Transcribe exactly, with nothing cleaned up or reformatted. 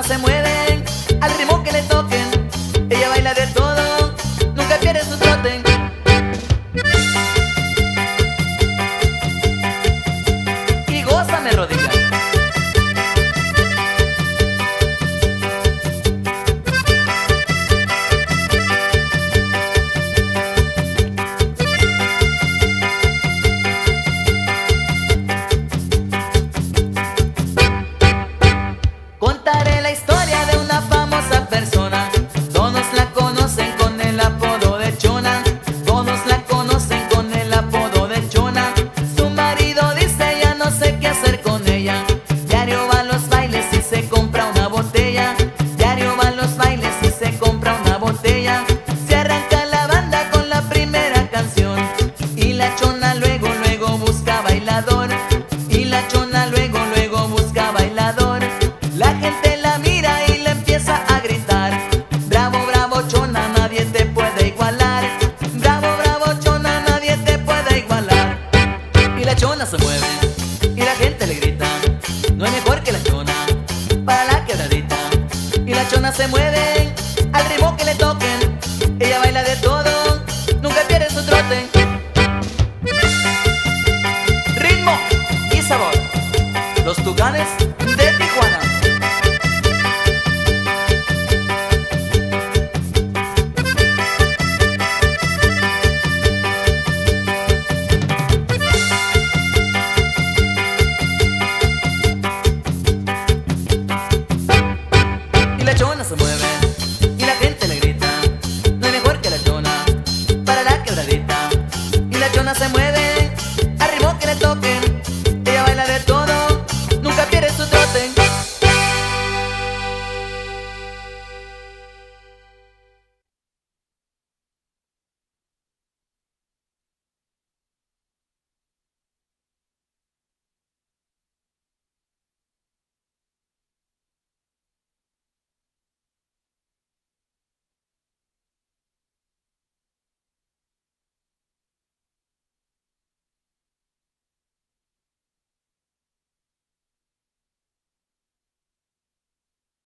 se mueve al ritmo que le toquen. Ella baila de todo, nunca pierde su trote. Y gózame, rodilla. Contaré la historia de una famosa persona. Todos la conocen con el apodo de Chona. Todos la conocen con el apodo de Chona. Su marido dice ya no sé qué hacer con ella. Diario va a los bailes y se compra una botella. Diario va a los bailes y se compra una botella. Se arranca la banda con la primera canción. Y la Chona luego, luego busca bailador. Y la Chona luego, luego busca bailador. La gente la mira y le empieza a gritar: bravo, bravo, Chona, nadie te puede igualar. Bravo, bravo, Chona, nadie te puede igualar. Y la Chona se mueve y la gente le grita: no hay mejor que la Chona para la quebradita. Y la Chona se mueve al ritmo que le toquen. Ella baila de todo, nunca pierde su trote. Ritmo y sabor, los Tucanes de Tijuana. Y la Chona se mueve